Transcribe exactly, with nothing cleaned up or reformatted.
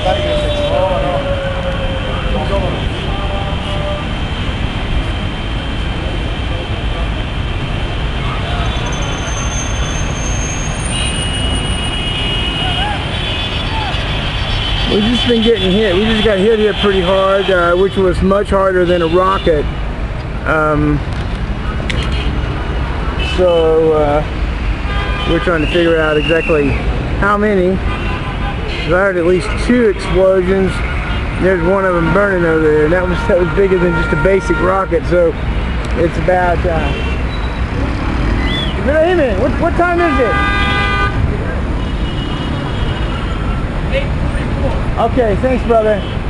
We've just been getting hit. We just got hit here pretty hard, uh, which was much harder than a rocket. Um, so uh, we're trying to figure out exactly how many. I heard at least two explosions. There's one of them burning over there, and that was that was bigger than just a basic rocket. So it's about. Uh, hey, a minute. What what time is it? Okay, thanks, brother.